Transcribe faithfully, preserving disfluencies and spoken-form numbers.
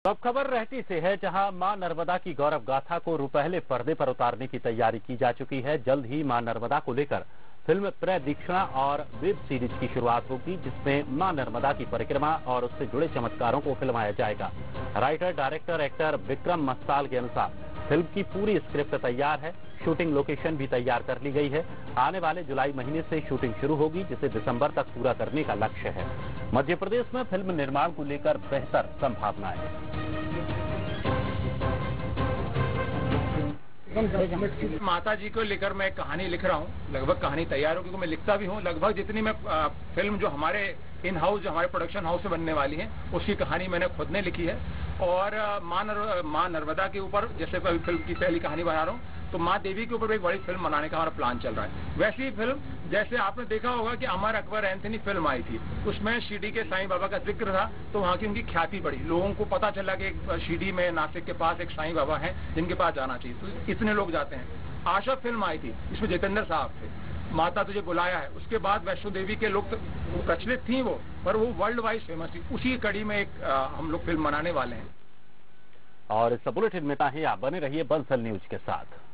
अब खबर रहती से है, जहां मां नर्मदा की गौरव गाथा को रुपहले पर्दे पर उतारने की तैयारी की जा चुकी है। जल्द ही मां नर्मदा को लेकर फिल्म प्रदीक्षिणा और वेब सीरीज की शुरुआत होगी, जिसमें मां नर्मदा की परिक्रमा और उससे जुड़े चमत्कारों को फिल्माया जाएगा। Writer, director, actor Vikram Mastal के अनुसार फिल्म की पूरी स्क्रिप्ट तैयार है। शूटिंग लोकेशन भी तैयार कर ली गई है। आने वाले जुलाई महीने से शूटिंग शुरू होगी, जिसे दिसंबर तक पूरा करने का लक्ष्य है। मध्य प्रदेश में फिल्म निर्माण को लेकर बेहतर संभावनाएं हैं। माता जी को लेकर मैं कहानी लिख रहा हूँ। लगभग कहानी तैयार हो, क्योंकि मैं लिखता भी हूँ। लगभग जितनी मैं आ, फिल्म जो हमारे इन हाउस जो हमारे प्रोडक्शन हाउस में बनने वाली है, उसकी कहानी मैंने खुद ने लिखी है। और मां नर, मां नर्मदा के ऊपर जैसे अभी फिल्म की पहली कहानी बना रहा हूँ, तो मां देवी के ऊपर एक बड़ी फिल्म बनाने का हमारा प्लान चल रहा है। वैसी ही फिल्म जैसे आपने देखा होगा कि अमर अकबर एंथनी फिल्म आई थी, उसमें शिरडी के साईं बाबा का जिक्र था, तो वहाँ की उनकी ख्याति बढ़ी। लोगों को पता चला कि एक शिरडी में नासिक के पास एक साईं बाबा है जिनके पास जाना चाहिए, तो इतने लोग जाते हैं। आशा फिल्म आई थी, इसमें जितेंद्र साहब थे, माता तुझे बुलाया है। उसके बाद वैष्णो देवी के लोग प्रचलित थी वो, पर वो वर्ल्ड वाइड फेमस थी। उसी कड़ी में एक आ, हम लोग फिल्म बनाने वाले हैं। और इस बुलेटिन में ताकि आप बने रहिए बंसल न्यूज के साथ।